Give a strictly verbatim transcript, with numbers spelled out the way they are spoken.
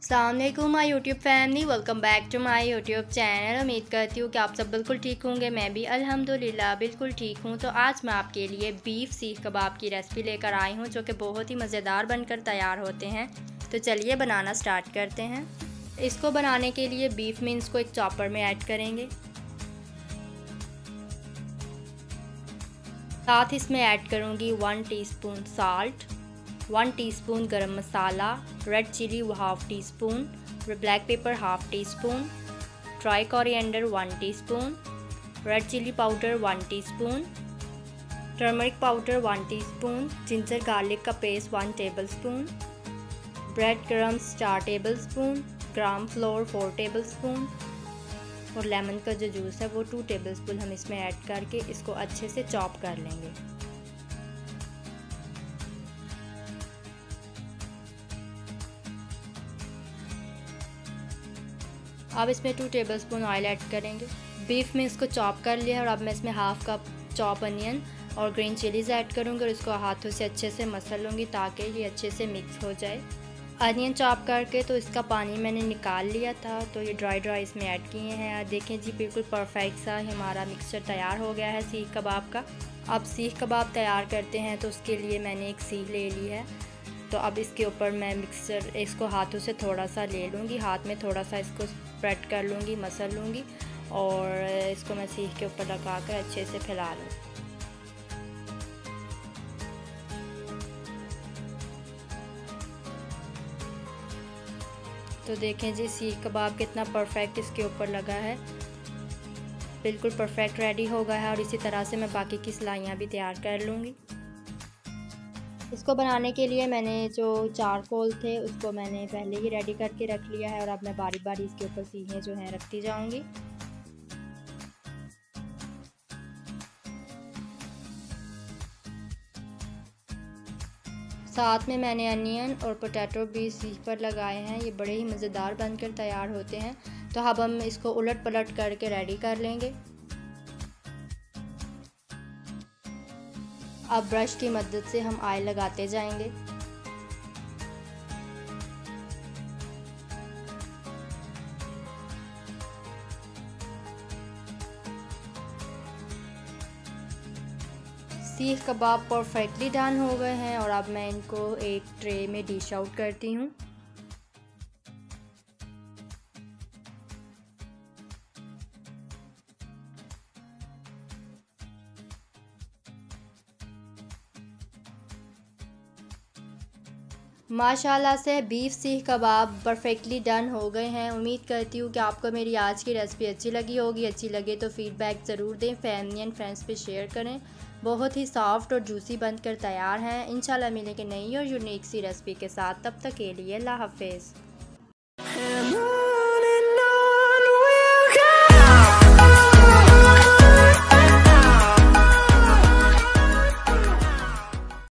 अस्सलामुअलैकुम my YouTube family, welcome back to my YouTube channel. उम्मीद करती हूँ कि आप सब बिल्कुल ठीक होंगे। मैं भी अल्हम्दुलिल्लाह बिल्कुल ठीक हूँ। तो आज मैं आपके लिए बीफ सीख कबाब की रेसिपी लेकर आई हूँ, जो कि बहुत ही मज़ेदार बनकर तैयार होते हैं। तो चलिए बनाना स्टार्ट करते हैं। इसको बनाने के लिए बीफ मीन्स को एक चॉपर में ऐड करेंगे। साथ इसमें ऐड करूँगी one teaspoon salt, one teaspoon garam masala, red chilli half teaspoon, black pepper half teaspoon, dry coriander one teaspoon, red chilli powder one teaspoon, turmeric powder one teaspoon, ginger garlic का paste one tablespoon, bread crumbs चार tablespoon, gram flour four tablespoon और lemon का जो juice है वो two tablespoon हम इसमें add करके इसको अच्छे से चॉप कर लेंगे। अब इसमें टू टेबलस्पून ऑयल ऐड करेंगे। बीफ में इसको चॉप कर लिया और अब मैं इसमें हाफ कप चॉप अनियन और ग्रीन चिलीज़ ऐड करूँगी और इसको हाथों से अच्छे से मसल लूँगी ताकि ये अच्छे से मिक्स हो जाए। अनियन चॉप करके तो इसका पानी मैंने निकाल लिया था, तो ये ड्राई ड्राई इसमें ऐड किए हैं। देखें जी, बिल्कुल परफेक्ट सा हमारा मिक्सचर तैयार हो गया है सीख कबाब का। अब सीख कबाब तैयार करते हैं, तो उसके लिए मैंने एक सीख ले ली है। तो अब इसके ऊपर मैं मिक्सचर इसको हाथों से थोड़ा सा ले लूँगी, हाथ में थोड़ा सा इसको स्प्रेड कर लूँगी, मसल लूँगी और इसको मैं सीख के ऊपर लगा कर अच्छे से फैला लूँ। तो देखें जी, सीख कबाब कितना परफेक्ट इसके ऊपर लगा है, बिल्कुल परफेक्ट रेडी हो गया है। और इसी तरह से मैं बाकी की सिलाइयाँ भी तैयार कर लूँगी। इसको बनाने के लिए मैंने जो चारकोल थे उसको मैंने पहले ही रेडी करके रख लिया है और अब मैं बारी बारी इसके ऊपर सीखें जो हैं रखती जाऊंगी। साथ में मैंने अनियन और पोटैटो भी सीख पर लगाए हैं। ये बड़े ही मज़ेदार बनकर तैयार होते हैं। तो अब हम इसको उलट पलट करके रेडी कर लेंगे। अब ब्रश की मदद से हम ऑयल लगाते जाएंगे। सीख कबाब परफेक्टली डन हो गए हैं और अब मैं इनको एक ट्रे में डिश आउट करती हूँ। माशाल्लाह से बीफ सीख कबाब परफेक्टली डन हो गए हैं। उम्मीद करती हूँ कि आपको मेरी आज की रेसिपी अच्छी लगी होगी। अच्छी लगे तो फीडबैक ज़रूर दें, फैमिली एंड फ्रेंड्स पे शेयर करें। बहुत ही सॉफ्ट और जूसी बनकर तैयार हैं। इंशाल्लाह मिलेंगे नई और यूनिक सी रेसिपी के साथ। तब तक के लिए अल्लाह हाफिज़।